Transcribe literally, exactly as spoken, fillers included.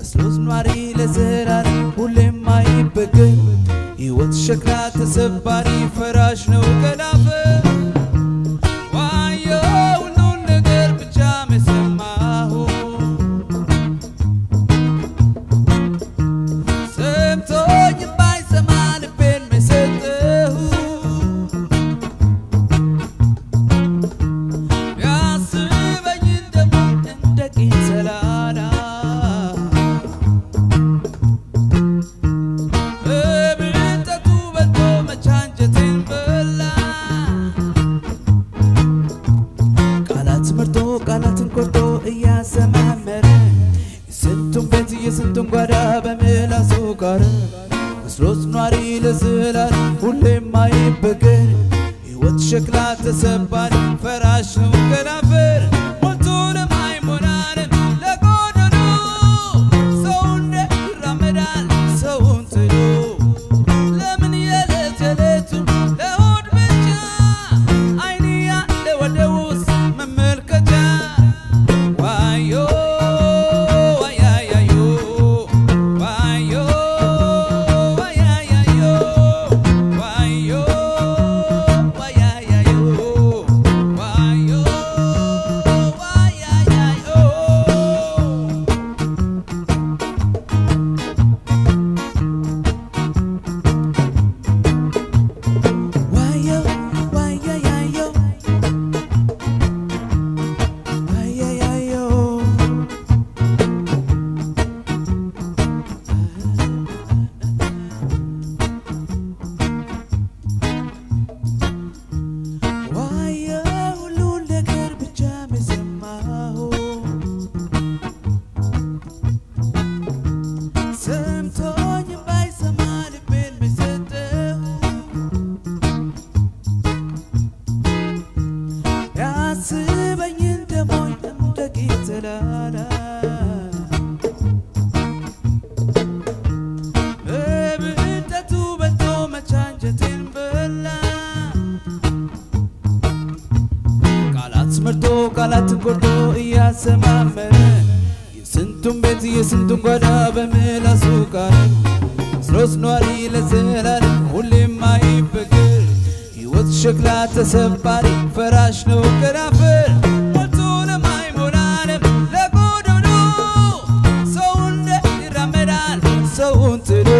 መስሎስ ኗሪ ለዘላለም ሁሌም አይበገር ሕይወት ሸክላ ተሰባሪ ፈራሽ ነው ገላፈር ዋዮ ሁሉን ነገር ብቻ መሰማሁ ሰምቶኝ ባይሰማ ልቤን መሰጠሁ ያስበኝ ደግሞ እንደ ቂንሰላላ በብልጠቱ በልቶ መቻንጀቴን በላ ቃላት መርጦ ቃላትን ቆርጦ እያሰማመረ የስንቱን ቤት የስንቱን ጓዳ በምላሱ ጋር መስሎስ ኗሪ ለዘላለም ሁሌም አይበገር ሕይወት ሸክላ ተሰባሪ ፈራሽ ነው ገላፈር ሞልቶንም አይሞላንም ለጎደሎ ሰው እንዴት ይራመዳል ሰውን ጥሎ ለምን የዕለት የዕለቱ ለሆድ ብቻ አይን ያለ ወደ ውስጥ መመልከቻ ዋዮ ዋያያዮ ዋዮ ዋያያዮ ዋዮ ዋያያዮ ዋዮ ዋያያዮ ዋዮ ዋያያዮ ዋያያዮ ዋዮ ሁሉን ነገር ብቻ መሰማሁ ሰምቶኝ ባይሰማ ልቤን መሰጠሁ ያስበኝ እንደሞኝ እንደ ቂንሰላላ በብልጠቱ በልቶ መቻንጀቴን በላ ቃላት መርጦ ቃላትን ቆርጦ እያሰማመረ የስንቱን ቤት የስንቱን ጓዳ በምላሱ ጋር መስሎስ ኗሪ ለዘላለም ሁሌም አይበገር ሕይወት ሸክላ ተሰባሪ ፈራሽ ነው ገላፈር ሞልቶንም አይሞላንም ለጎደሎ ሰው እንዴት ይራመዳል ሰውን ጥሎ